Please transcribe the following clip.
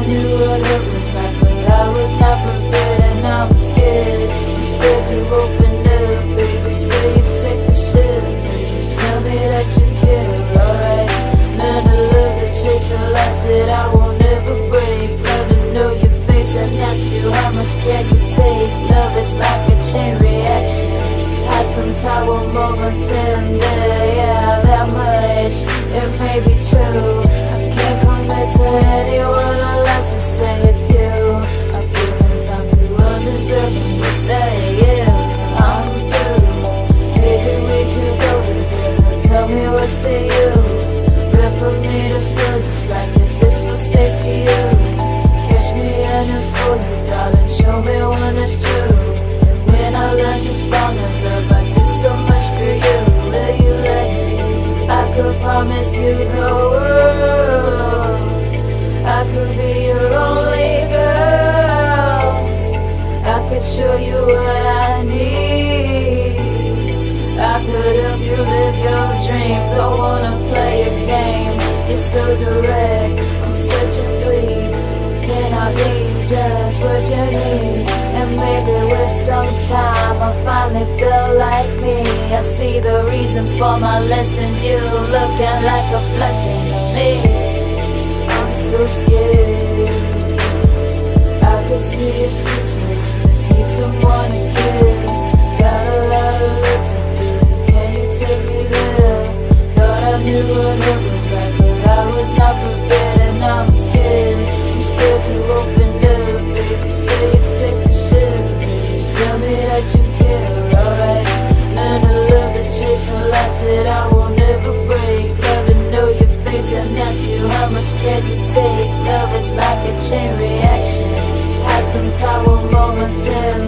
knew what it was like, but I was not prepared, and I'm scared. I'm scared to open up, baby. Say you're sick to shit, baby. Tell me that you care, alright. Learn to love the chase and lost it, I won't ever break. Learn to know your face and ask you how much can you take. Love is like a chain reaction. Had some tower moments in there, yeah, that much. It may be true. I can't commit to anyone unless you say it's you. I've given time to undeserving, but that, yeah, I'm through. Maybe we could go together. Tell me what's in you. Real for me to feel just like this. This feels safe to you. Catch me yearning for you, darling. Show me when it's true. And when I learn to fall in love, I do so much for you. Will you let me? I could promise you the world. I could be your only girl. I could show you what I need. I could help you live your dreams. I wanna play a game. You're so direct, I'm such a dweeb. Can I be just what you need? And maybe with some time I'll finally feel like me. I see the reasons for my lessons. You looking like a blessing to me. I'm so scared. I could see a future. Just need someone to give. Got a lot of love to give. Can you take me there? Thought I knew what it was like, but I was not prepared, and I'm scared. I'm scared to open up, baby. Say you're sick to shit, baby. Tell me that you care, alright. Learn to love the chase and lost it, I will never break. Love to know your face and ask you how much can you take. Love is like a chain reaction. Had some tower moments in